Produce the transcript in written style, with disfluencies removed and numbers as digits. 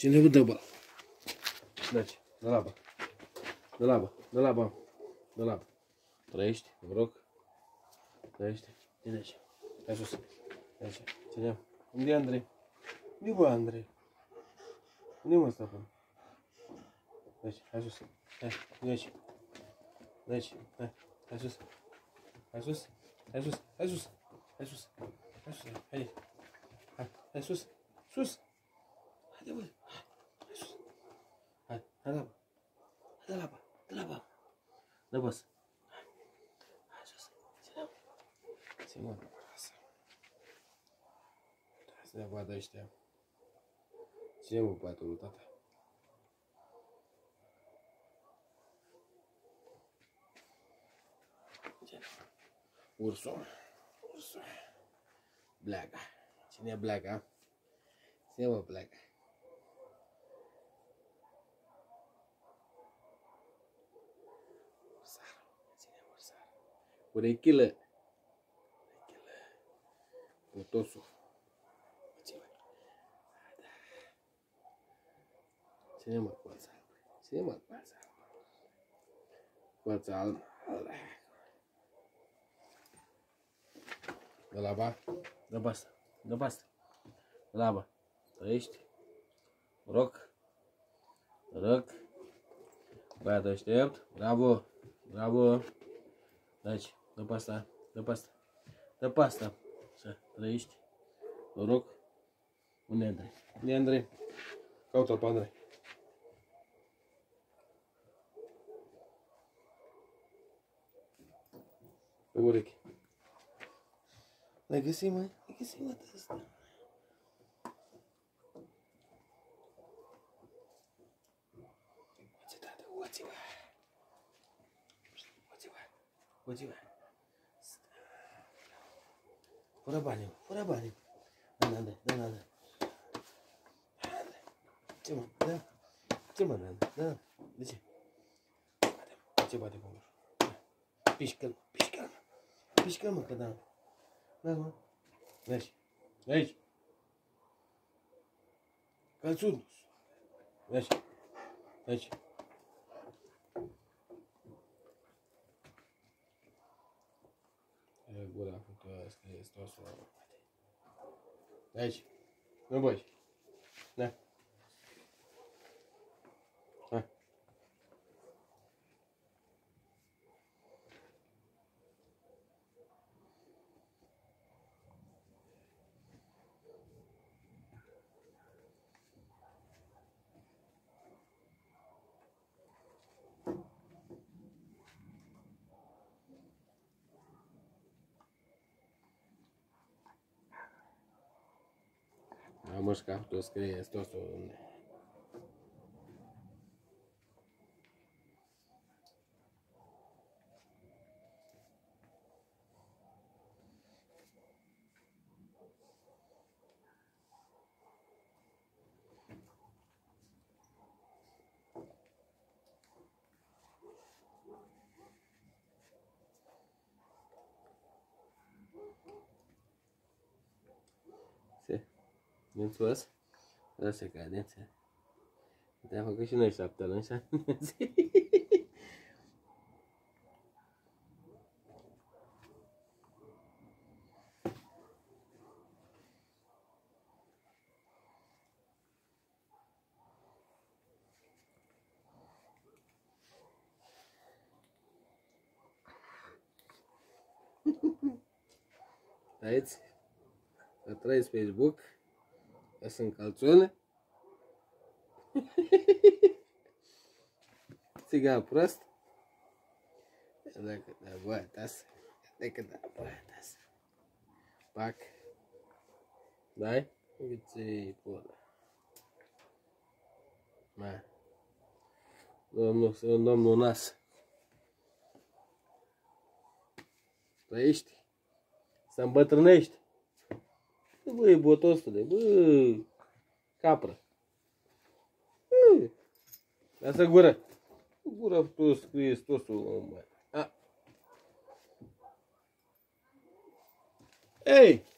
Cine vă dă bă? Deci, de la bă. De la bă, de la bă. De la bă. Trăiești, vă rog. Trăiești. Ține aici. Hai sus. Aici. Ține. Unde e Andrei? Unde bă Andrei? Unde mă stăpân? Deci, hai sus. Hai, de aici. De aici. Hai, hai sus. Hai sus. Hai sus. Hai sus. Hai sus. Hai sus. Hai. Hai, hai sus. Sus. Haide bă. Hai sus. Hai, hai la bă. Hai de la bă. De la bă. Dă bă. Hai sus. Ține-mă. Ține-mă de acasă. Trebuie să ne vadă ăștia. Ține-mă patul lui tata. Ursul. Ursul. Bleaga. Cine e bleaga? Cine mă bleaga? Ursar. Cine e ursar? Urechilă. Urechilă. Potosul. Cine mă coața? Cine mă coața? Coața alb. De la ba? De basta. De basta. De la ba. Trăiești? Roc. Roc. Băiat aștept. Bravo. Bravo. Deci, dă pasta. Dă pasta. Dă pasta. Să trăiești. Roc. Unde e Andrei? Unde e Andrei? Caută-l pe Andrei. Pe urechi. L-ai găsit, măi? L-ai găsit, mă, de ăsta. Oți, tată, oți, bă. Oți, bă. Oți, bă. Fără bani, fără bani. Dă-mi, Andrei, dă-mi, Andrei. Ce mă, dă? Ce mă, dă? Dă? De ce? Bate-mă. Ce bate cu mă? Pișcă-l, pișcă-l. Pișcă-l, mă, că da. Da, mă. Aici. Aici. Calțunus. Aici. Aici. E gura făcută, scrie stosul. Aici. Nu băi. Da. Hai. Am șcaful, tu scrie stosul unde. Mulțumesc. Lasă cadență. Te-am făcut și noi 7 luni, 6 minți. Aici, să trăiesc Facebook, că sunt calțone. Țigan prost. Dacă da băiat asta, dacă da băiat asta. Pac. Dai? Uite-i pula. Ma. Domnul Nas. Trăiești? Să îmbătrânești. Băi, botostule, bă, capră. Lasă gură. Gura tu scrie stosul, mă. Ei!